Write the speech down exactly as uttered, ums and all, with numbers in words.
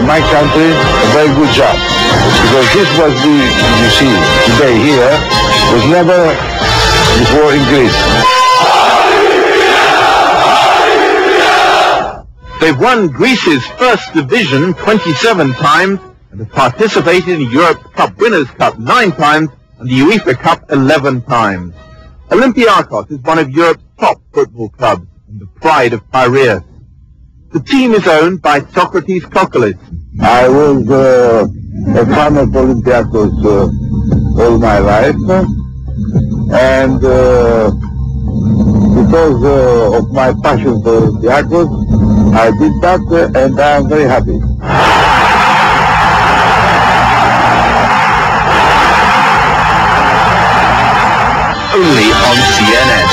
my country a very good job. Because this was the, you see, today here, was never before in Greece. They've won Greece's first division twenty-seven times and have participated in the Europe Cup Winners' Cup nine times and the UEFA Cup eleven times. Olympiacos is one of Europe's top football clubs and the pride of Piraeus. The team is owned by Socrates Kokkalis. I was uh, a fan of Olympiacos uh, all my life, and uh, because uh, of my passion for Olympiacos, I did that, uh, and I am very happy. Only on C N N.